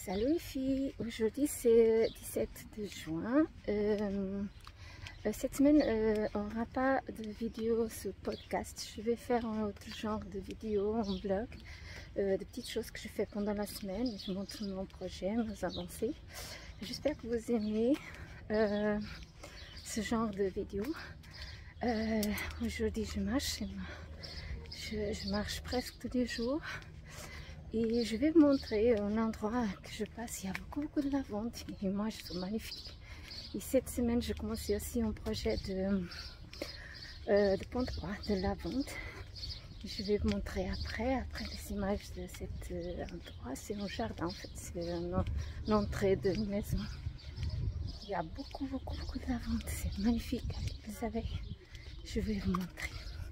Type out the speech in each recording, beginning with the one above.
Salut les filles, aujourd'hui c'est 17 de juin. Cette semaine on n'aura pas de vidéo sur podcast. Je vais faire un autre genre de vidéo en blog, de petites choses que je fais pendant la semaine. Je montre mon projet, mes avancées. J'espère que vous aimez ce genre de vidéo. Aujourd'hui je marche, je marche presque tous les jours. Et je vais vous montrer un endroit que je passe. Il y a beaucoup de lavande et moi je trouve magnifique. Et cette semaine, j'ai commencé aussi un projet de pantois de lavande. Je vais vous montrer après les images de cet endroit. C'est un jardin en fait, c'est une entrée de maison. Il y a beaucoup de lavande. C'est magnifique avec les abeilles. Je vais vous montrer.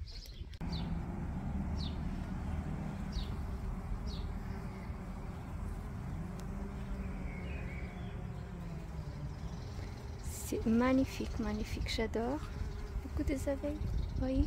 C'est magnifique, j'adore. Beaucoup des abeilles, vous voyez.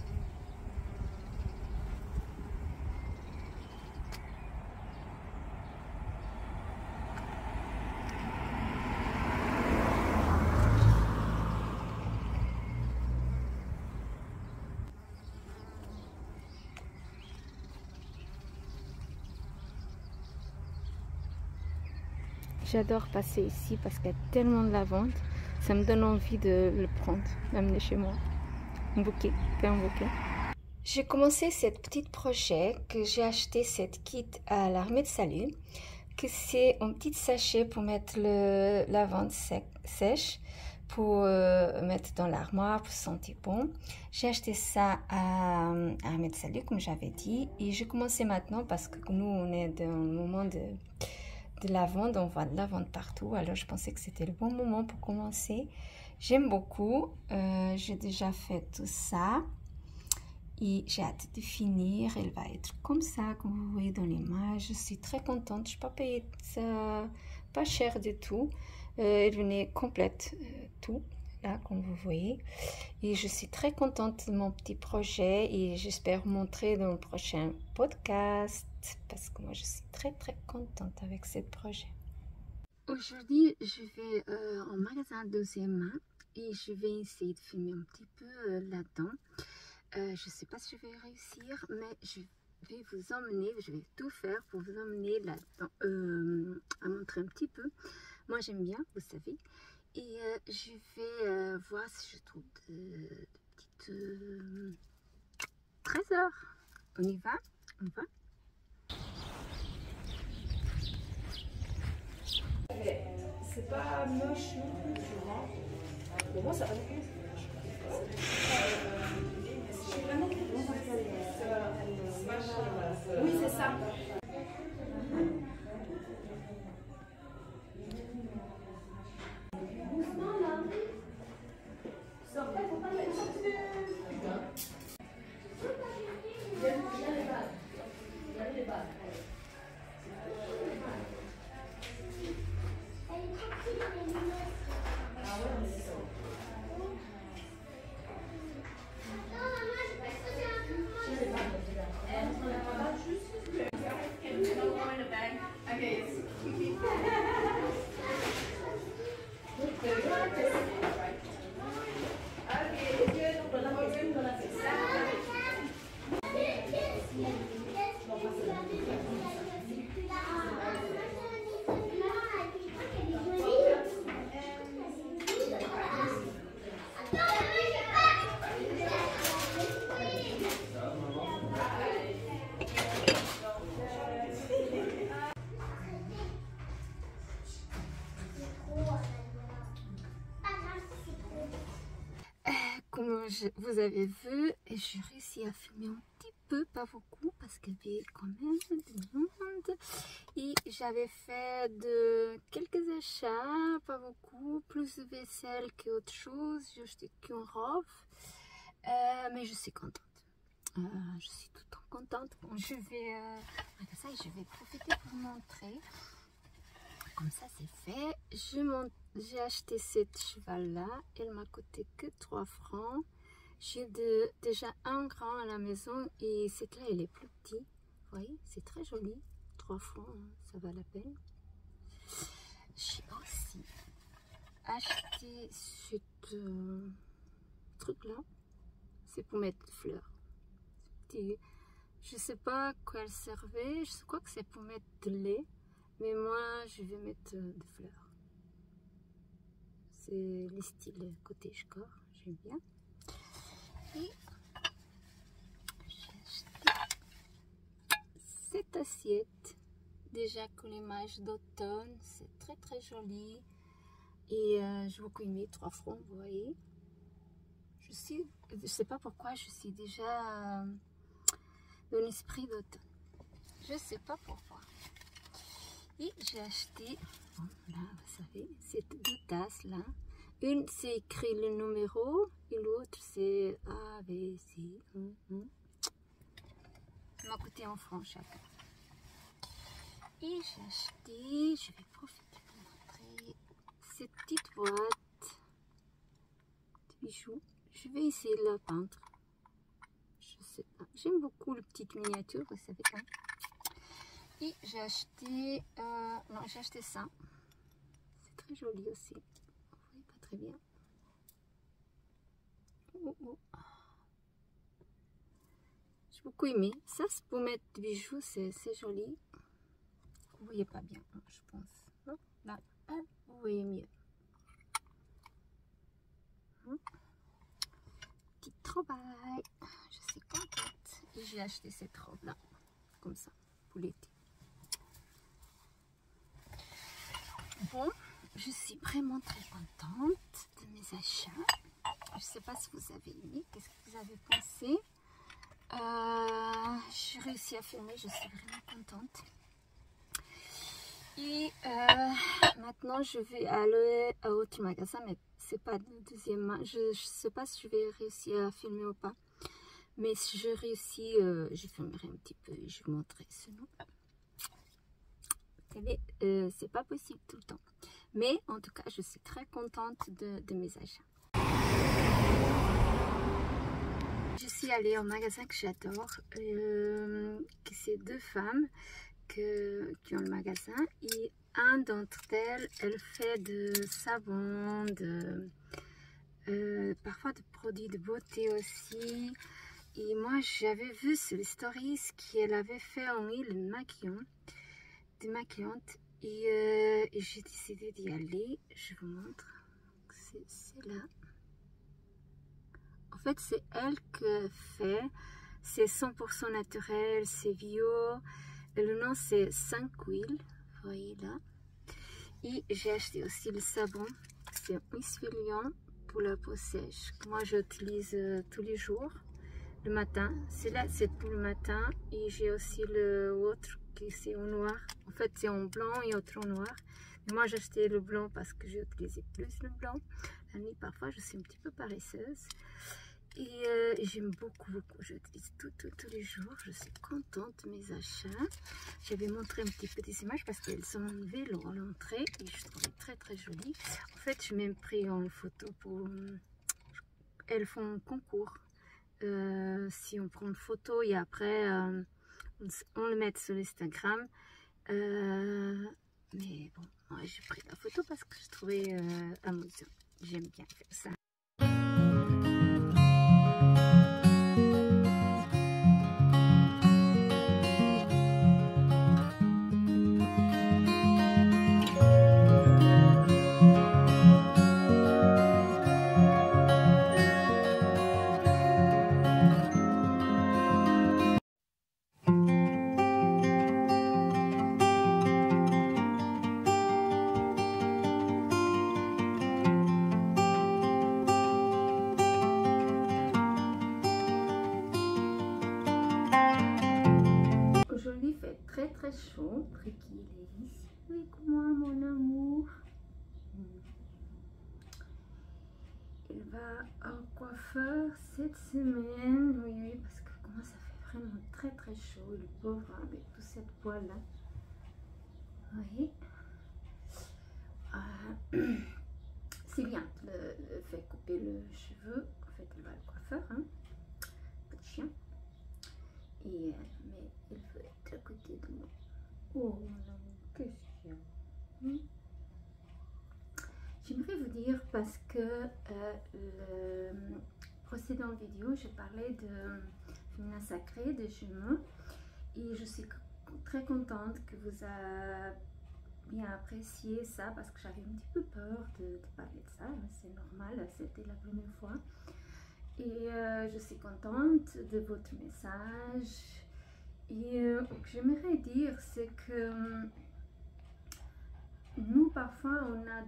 J'adore passer ici parce qu'il y a tellement de lavande. Ça me donne envie de le prendre, d'amener chez moi. Un bouquet, faire un bouquet. J'ai commencé cette petite projet que j'ai acheté cette kit à l'armée de salut. Que c'est un petit sachet pour mettre le lavande sèche. Pour mettre dans l'armoire, pour sentir bon. J'ai acheté ça à l'armée de salut, comme j'avais dit. Et j'ai commencé maintenant parce que nous, on est dans le moment de lavande, on voit de lavande partout, alors je pensais que c'était le bon moment pour commencer. J'aime beaucoup, j'ai déjà fait tout ça et j'ai hâte de finir. Elle va être comme ça, comme vous voyez dans l'image. Je suis très contente, je n'ai pas payé ça pas cher du tout. Elle venait complète, tout là comme vous voyez, et je suis très contente de mon petit projet et j'espère vous montrer dans le prochain podcast parce que moi je suis très contente avec ce projet. Aujourd'hui je vais en magasin deuxième main et je vais essayer de filmer un petit peu là-dedans. Je sais pas si je vais réussir, mais je vais vous emmener, je vais tout faire pour vous emmener là-dedans, à montrer un petit peu. Moi j'aime bien, vous savez. Et je vais voir si je trouve de petites trésors. On y va? On va? C'est pas moche non plus, tu vois. Pour moi, ça va beaucoup. Je sais vraiment comment ça s'appelle. Oui, c'est ça. Comme vous avez vu, j'ai réussi à filmer un petit peu, pas beaucoup, parce qu'il y avait quand même du monde. Et j'avais fait quelques achats, pas beaucoup, plus de vaisselle qu'autre chose. J'ai acheté qu'une robe, mais je suis contente. Je suis tout le temps contente. Bon, je vais regarder ça et je vais profiter pour vous montrer. Comme ça c'est fait. J'ai acheté cette cheval là, elle m'a coûté que 3 francs. J'ai déjà un grand à la maison et cette là elle est plus petite. Vous voyez, c'est très joli. 3 francs, ça va la peine. aussi acheté ce truc là. C'est pour mettre des fleurs. Je sais pas quoi elle servait. Je crois que c'est pour mettre de lait. Mais moi, je vais mettre des fleurs. C'est le style cottagecore. J'aime bien. Et j'ai acheté cette assiette. Déjà que l'image d'automne. C'est très très joli. Et j'ai beaucoup aimé 3 francs, vous voyez. Je sais pas pourquoi, je suis déjà dans l'esprit d'automne. Je sais pas pourquoi. Et j'ai acheté, bon, là, vous savez, ces 2 tasses là. Une, c'est écrit le numéro, et l'autre, c'est A, B, C. Ça m'a coûté 1 franc chacun. Et j'ai acheté, je vais profiter pour montrer cette petite boîte de bijoux. Je vais essayer de la peindre. Je sais pas. J'aime beaucoup les petites miniatures, vous savez. Hein. Et j'ai acheté... non, j'ai acheté ça. C'est très joli aussi. Vous voyez pas très bien. J'ai beaucoup aimé. Ça, c'est pour mettre des bijoux. C'est joli. Vous voyez pas bien, je pense. Là, vous voyez mieux. Petite trouvaille. Je suis contente. Et j'ai acheté cette robe là. Comme ça. Pour l'été. Bon, je suis vraiment très contente de mes achats. Je ne sais pas si vous avez aimé. Qu'est-ce que vous avez pensé? J'ai réussi à filmer. Je suis vraiment contente. Et maintenant, je vais aller à autre magasin. Mais c'est pas le deuxième. Je ne sais pas si je vais réussir à filmer ou pas. Mais si je réussis, je filmerai un petit peu et je vous montrerai ce nom. Vous savez, c'est pas possible tout le temps. Mais en tout cas, je suis très contente de mes achats. Je suis allée au magasin que j'adore. C'est 2 femmes qui ont le magasin. Et un d'entre elles, elle fait de savon, parfois de produits de beauté aussi. Et moi, j'avais vu sur les stories qu'elle avait fait en huile démaquillante. Et j'ai décidé d'y aller. Je vous montre. C'est là. En fait, c'est elle qui fait. C'est 100% naturel. C'est bio. Et le nom, c'est 5 huiles. Vous voyez là. Et j'ai acheté aussi le savon. C'est exfoliant pour la peau sèche. Moi, j'utilise tous les jours. Le matin. Celui-là, c'est pour le matin. Et j'ai aussi le autre qui c'est en noir. En fait, c'est en blanc et autre en noir. Mais moi, j'ai acheté le blanc parce que j'ai utilisé plus le blanc. La nuit, parfois, je suis un petit peu paresseuse. Et j'aime beaucoup. J'utilise tous les jours. Je suis contente de mes achats. J'avais montré un petit peu des images parce qu'elles sont enlevées à l'entrée. Et je trouvais très, très jolies. En fait, j'ai même pris en photo pour... Elles font un concours. Si on prend une photo et après on le met sur Instagram, mais bon, moi j'ai pris la photo parce que je trouvais amusant. J'aime bien faire ça. Aujourd'hui, il fait très très chaud. Ricky, il est ici avec moi, mon amour. Il va au coiffeur cette semaine. Oui, parce que comment ça fait vraiment très très chaud. Le pauvre, avec toute cette poêle là. Oui. C'est bien, le fait couper le cheveu. En fait, il va au coiffeur, hein. Petit chien. Et, mais il veut être à côté de moi. Oh mon amour, qu'est-ce qu'il y a? rire parce que le précédent vidéo, je parlais de féminin sacré, de jumeaux, et je suis très contente que vous avez bien apprécié ça parce que j'avais un petit peu peur de parler de ça, c'est normal, c'était la première fois. Et je suis contente de votre message. Et j'aimerais dire, c'est que nous, parfois, on a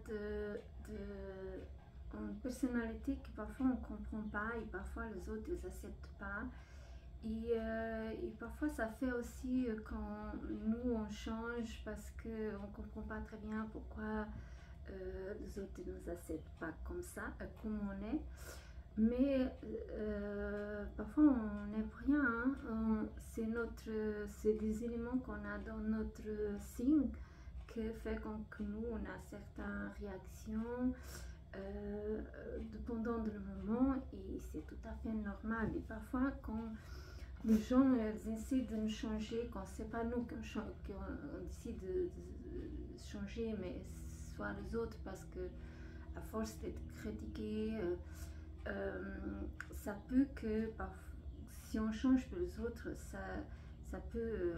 une personnalité que parfois on ne comprend pas et parfois les autres ne les acceptent pas. Et parfois, ça fait aussi quand nous, on change parce qu'on ne comprend pas très bien pourquoi les autres ne nous acceptent pas comme ça, comme on est. Mais parfois on n'est rien, hein. C'est des éléments qu'on a dans notre signe qui fait que nous on a certaines réactions pendant le moment et c'est tout à fait normal. Et parfois quand les gens essaient de nous changer, quand c'est pas nous qui décide de changer, mais soit les autres parce que à force d'être critiqués, ça peut que si on change pour les autres, ça peut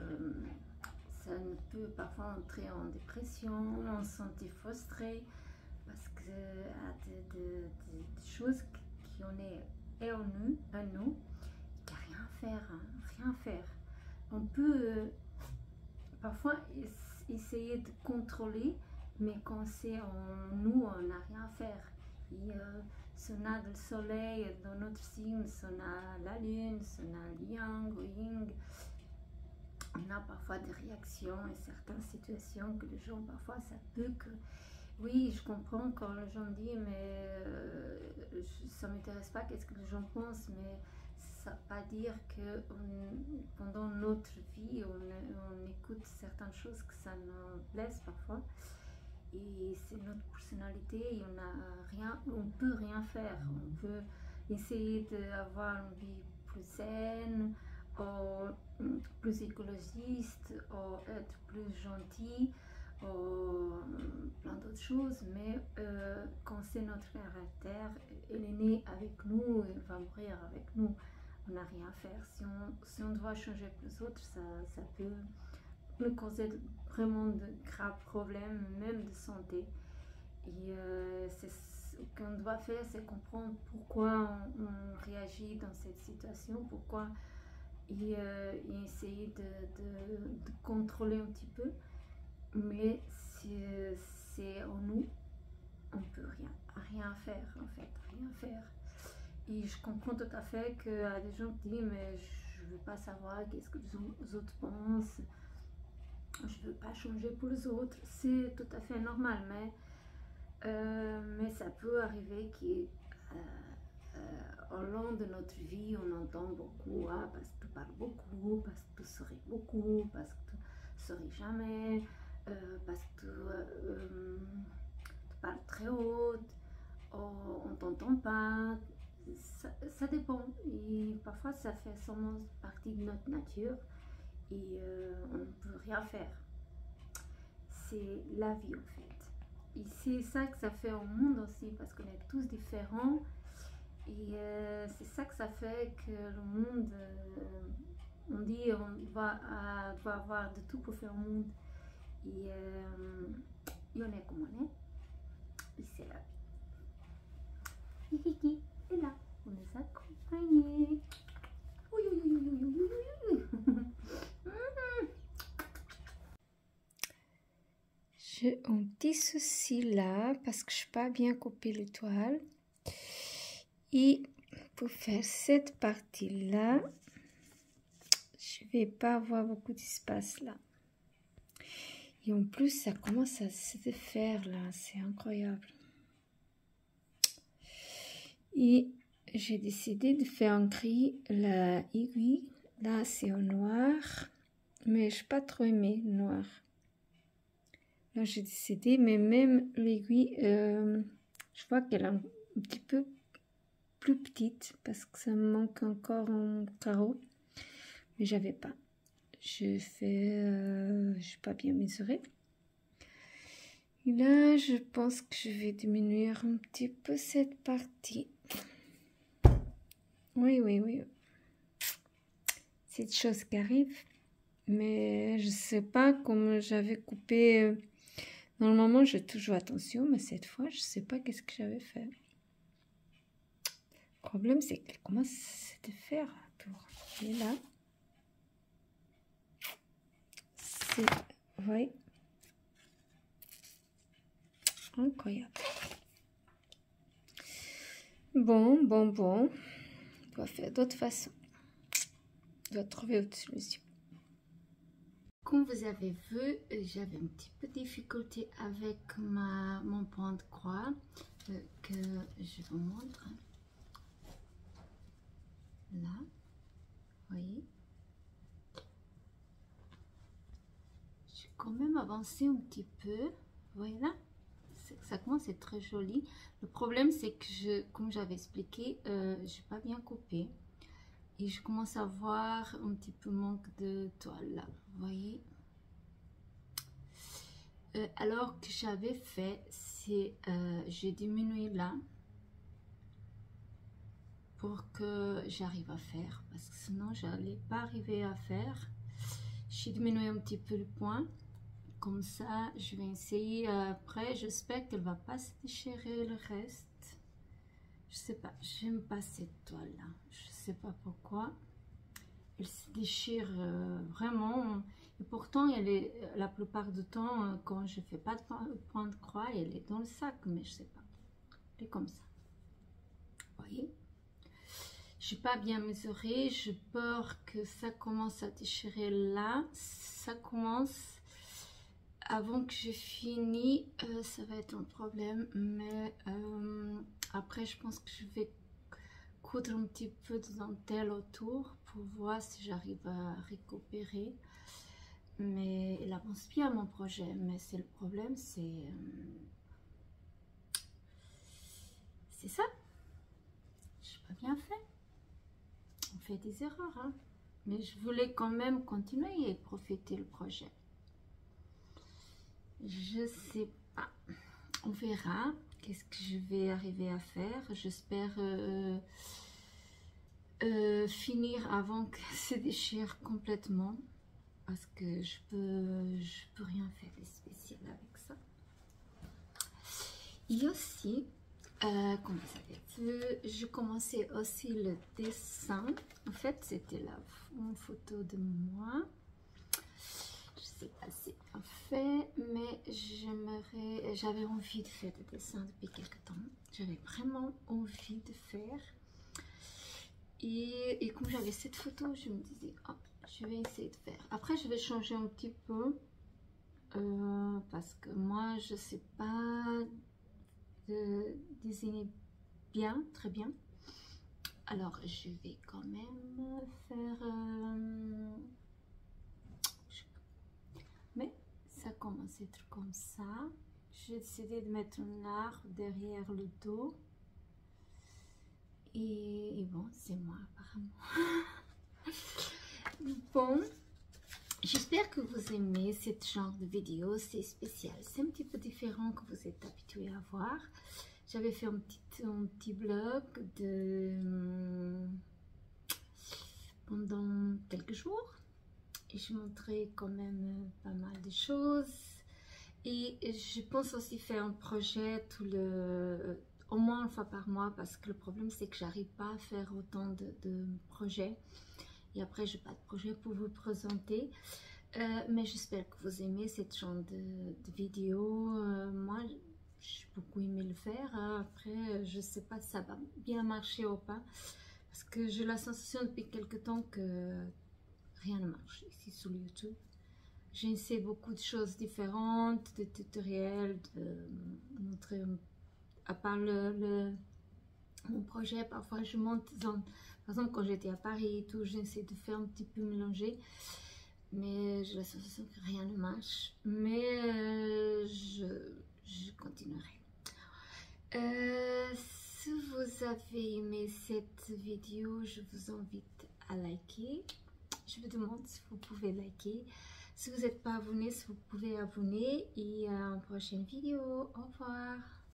parfois entrer en dépression, on se sentir frustré parce que des choses qui en est en nous, il n'y a rien à faire, hein, rien à faire. On peut parfois essayer de contrôler, mais quand c'est en nous, on n'a rien à faire. Et, si on a le soleil dans notre signe, si on a la lune, si on a le yang ou yin, on a parfois des réactions et certaines situations que les gens, parfois, ça peut que... Oui, je comprends quand les gens disent, mais ça ne m'intéresse pas qu'est-ce que les gens pensent, mais ça ne veut pas dire que pendant notre vie, on écoute certaines choses que ça nous blesse parfois. Et c'est notre personnalité et on peut rien faire. On peut essayer d'avoir une vie plus saine, ou plus écologiste, ou être plus gentil, ou plein d'autres choses. Mais quand c'est notre caractère, il est né avec nous, il va mourir avec nous. On n'a rien à faire. Si on doit changer pour les autres, ça peut nous causer vraiment de graves problèmes, même de santé. Et ce qu'on doit faire, c'est comprendre pourquoi on réagit dans cette situation, pourquoi, et essayer de contrôler un petit peu. Mais c'est en nous, on peut rien faire en fait, rien faire. Et je comprends tout à fait qu'il y a des gens qui disent mais je ne veux pas savoir qu'est-ce que les autres pensent. Je ne veux pas changer pour les autres, c'est tout à fait normal, mais ça peut arriver qu'au long de notre vie, on entend beaucoup, parce que tu parles beaucoup, parce que tu souris beaucoup, parce que tu ne souris jamais, parce que tu parles très haut, on ne t'entend pas, ça dépend, et parfois ça fait seulement partie de notre nature. Et on ne peut rien faire. C'est la vie en fait. Et c'est ça que ça fait au monde aussi, parce qu'on est tous différents. Et c'est ça que ça fait que le monde, on dit on doit avoir de tout pour faire un monde. Et on est comme on est. Et c'est la vie. Kiki est là, on nous accompagne. J'ai un petit souci là parce que je n'ai pas bien coupé le toile. Et pour faire cette partie là, je ne vais pas avoir beaucoup d'espace là. Et en plus, ça commence à se faire là, c'est incroyable. Et j'ai décidé de faire en gris la aiguille. Là, c'est en noir, mais je n'ai pas trop aimé le noir. Là, j'ai décidé, mais même l'aiguille, je vois qu'elle est un petit peu plus petite parce que ça me manque encore un carreau. Mais j'avais pas. Je n'ai pas bien mesuré. Et là, je pense que je vais diminuer un petit peu cette partie. Oui, oui, oui. C'est une chose qui arrive. Mais je sais pas comment j'avais coupé. Normalement, j'ai toujours attention, mais cette fois, je sais pas qu'est-ce que j'avais fait. Le problème, c'est qu'elle commence à se faire un tour. Et là, c'est... Oui. Incroyable. Bon. On va faire d'autres façons. On va trouver autre solution. Comme vous avez vu, j'avais un petit peu de difficulté avec mon point de croix que je vous montre. Là, vous voyez. J'ai quand même avancé un petit peu. Vous voyez là, ça commence à être très joli. Le problème, c'est que comme j'avais expliqué, j'ai pas bien coupé. Et je commence à voir un petit peu manque de toile là, vous voyez. Alors que j'avais fait, c'est j'ai diminué là pour que j'arrive à faire, parce que sinon j'allais pas arriver à faire. J'ai diminué un petit peu le point, comme ça je vais essayer. Après, j'espère qu'elle va pas se déchirer le reste. Je sais pas, j'aime pas cette toile là, je sais pas pourquoi. Elle se déchire vraiment, et pourtant elle est, la plupart du temps quand je fais pas de point de croix, elle est dans le sac, mais je sais pas, elle est comme ça, vous voyez. J'ai pas bien mesuré, j'ai peur que ça commence à déchirer là, ça commence avant que j'ai fini, ça va être un problème, mais après je pense que je vais coudre un petit peu de dentelle autour pour voir si j'arrive à récupérer. Mais il avance bien mon projet, mais c'est le problème, c'est ça. Je n'ai pas bien fait. On fait des erreurs, hein. Mais je voulais quand même continuer et profiter le projet. Je sais pas. On verra qu'est-ce que je vais arriver à faire. J'espère finir avant que ça se déchire complètement, parce que je peux rien faire de spécial avec ça. Et aussi, comme vous avez vu, je commençais aussi le dessin. En fait, c'était une photo de moi. Je sais pas si c'est parfait, mais j'avais envie de faire des dessins depuis quelques temps. J'avais vraiment envie de faire. Et comme j'avais cette photo, je me disais, oh, je vais essayer de faire. Après, je vais changer un petit peu parce que moi, je sais pas dessiner bien, très bien. Alors, je vais quand même faire... mais ça commence à être comme ça. J'ai décidé de mettre un arbre derrière le dos. Et bon, c'est moi apparemment. Bon, j'espère que vous aimez ce genre de vidéo, c'est spécial. C'est un petit peu différent que vous êtes habitué à voir. J'avais fait un petit blog pendant quelques jours. Et je montrais quand même pas mal de choses. Et je pense aussi faire un projet au moins une fois par mois, parce que le problème c'est que j'arrive pas à faire autant de projets. Et après, j'ai pas de projet pour vous présenter. Mais j'espère que vous aimez ce genre de vidéo. Moi, j'ai beaucoup aimé le faire. Après, je sais pas si ça va bien marcher ou pas, parce que j'ai la sensation depuis quelques temps que rien ne marche ici sur YouTube. J'essaie beaucoup de choses différentes, de tutoriels, de montrer, à part mon projet, parfois je monte par exemple quand j'étais à Paris et tout, j'essaie de faire un petit peu mélanger, mais j'ai la sensation que rien ne marche, mais je continuerai. Si vous avez aimé cette vidéo, je vous invite à liker. Je vous demande si vous pouvez liker. Si vous n'êtes pas abonné, vous pouvez abonner et à une prochaine vidéo. Au revoir.